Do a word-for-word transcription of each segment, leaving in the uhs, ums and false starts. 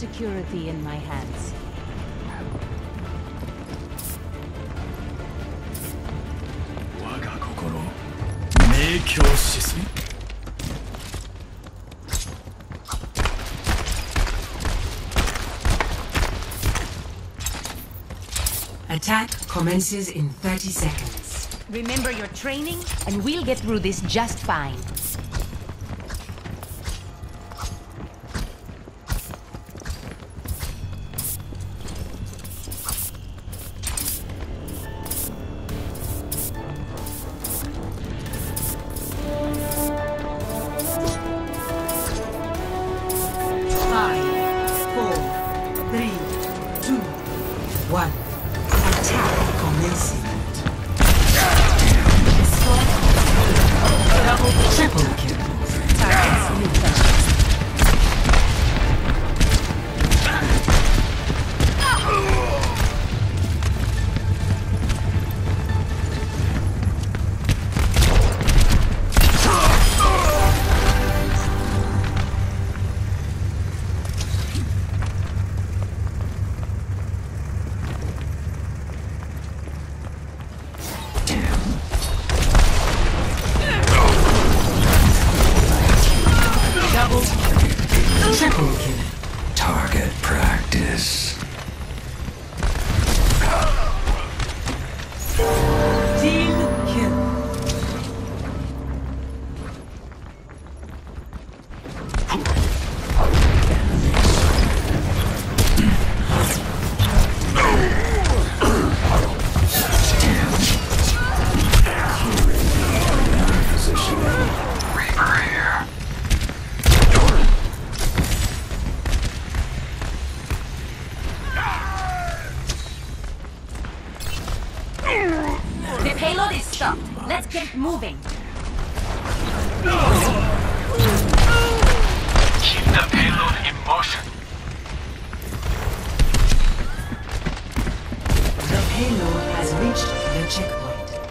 security in my hands. Attack commences in thirty seconds. Remember your training, and we'll get through this just fine. Moving. Keep the payload in motion. The payload has reached the checkpoint.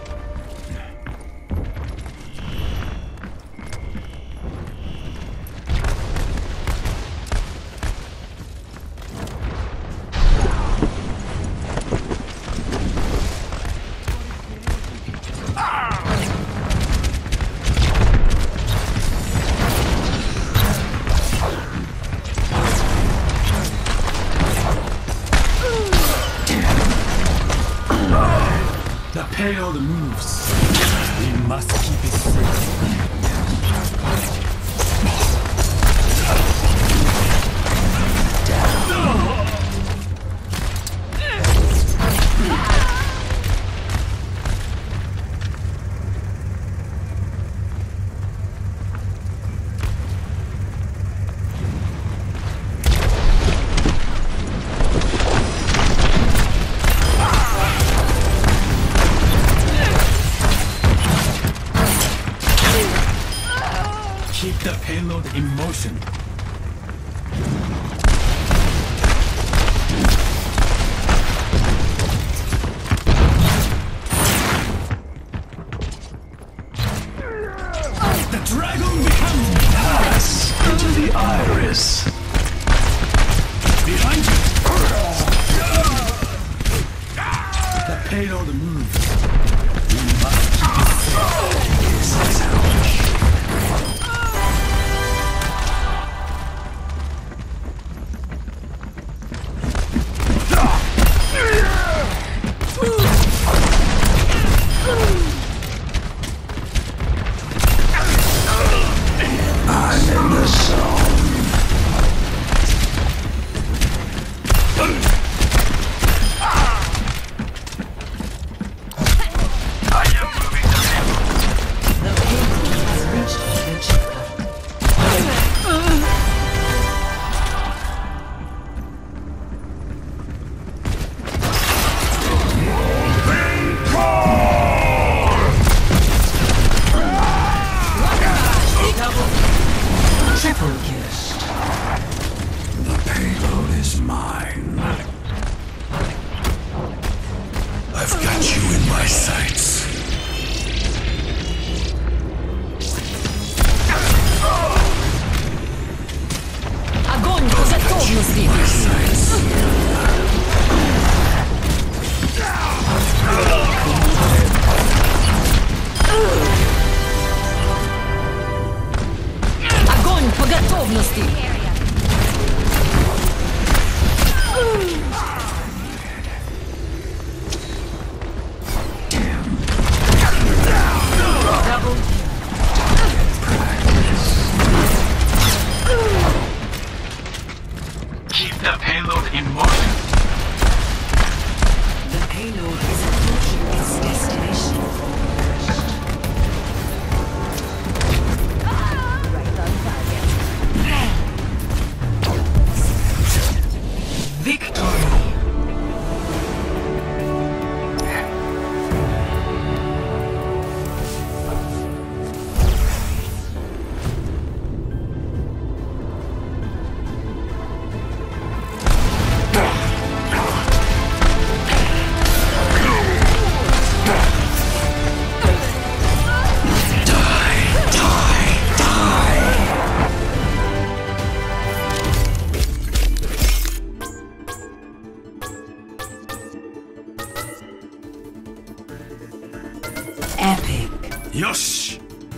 The payload moves. We must keep it safe. Keep the payload in motion. The dragon becomes pass into the iris. Behind you. The payload moves. We must keep it safe. This is how we I'm in the zone. mark. The payload is approaching its destination. Right on target. Victory! Epic. Yosh!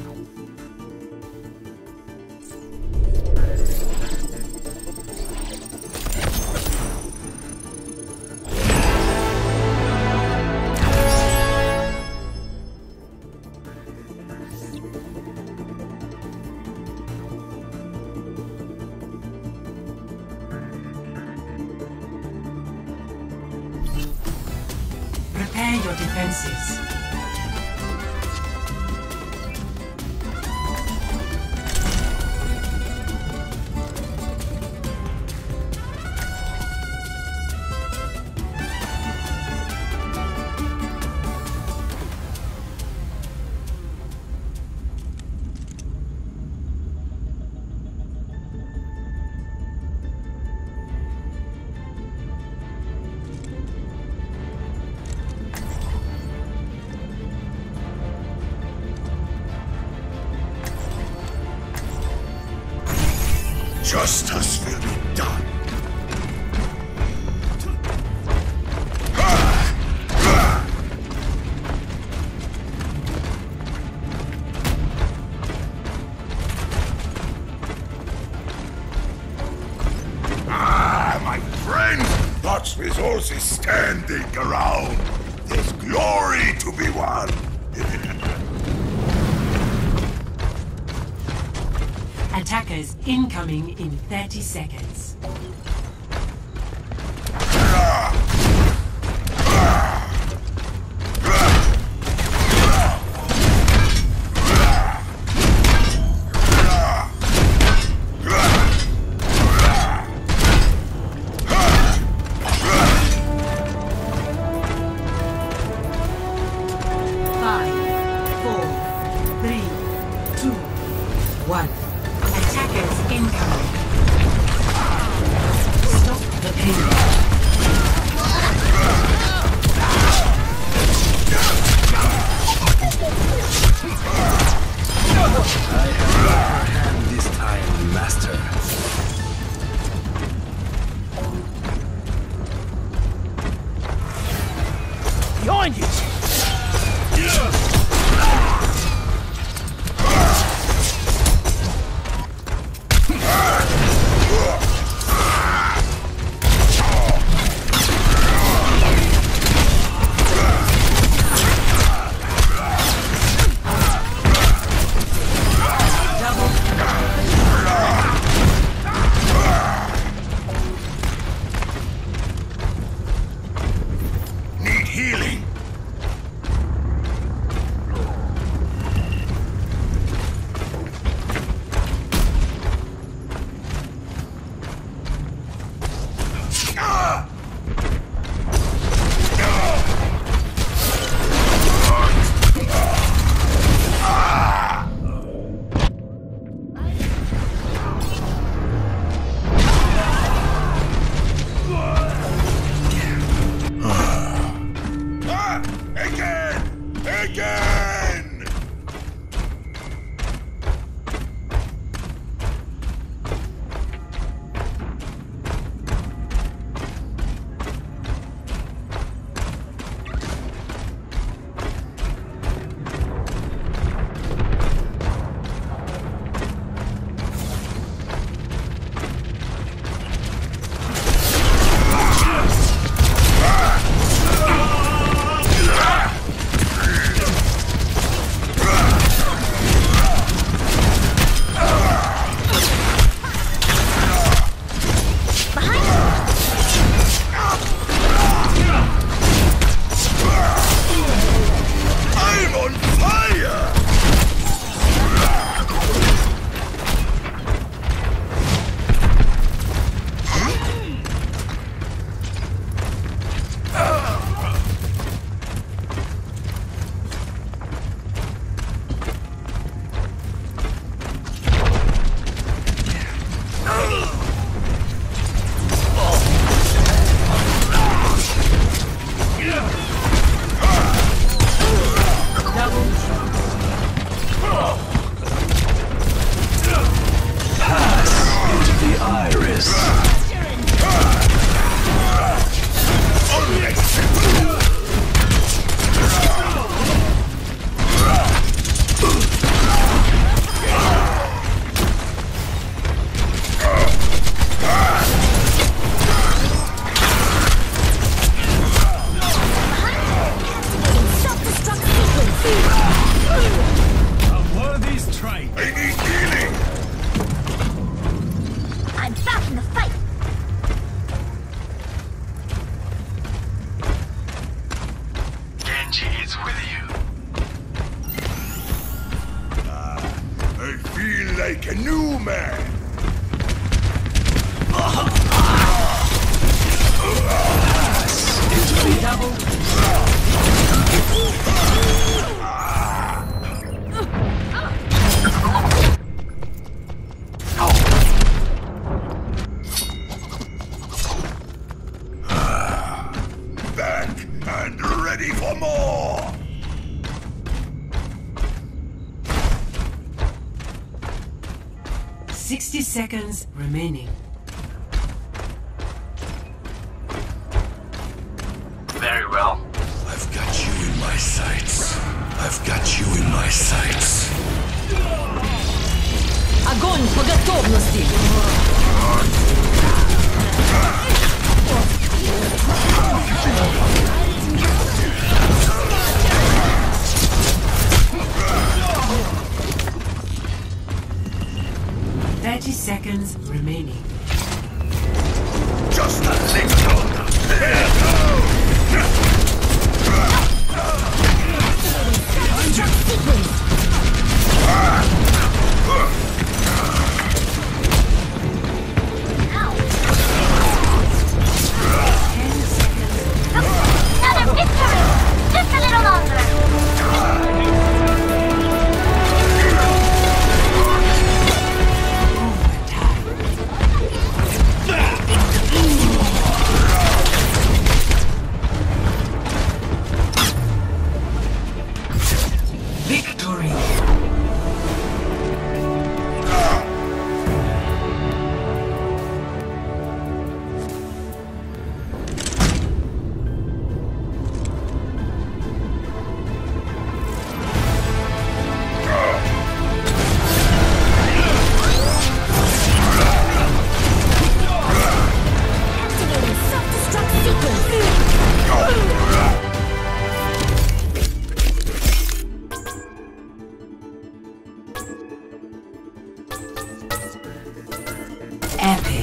Prepare your defenses. Justice will be done. Ah, my friend! Such resources standing around. There's glory to be won. Attackers incoming in thirty seconds. Five, four, three, two, one. Attackers incoming. Stop the payload. I have your hand this time, Master. Behind you! Need healing. man! Back and ready for more! Sixty seconds remaining. Very well. I've got you in my sights. I've got you in my sights. Огонь по готовности! Thirty seconds remaining. Just a little. There goes. Another victory! Just a little longer! Victory! Activating self-destruct sequence! Epic.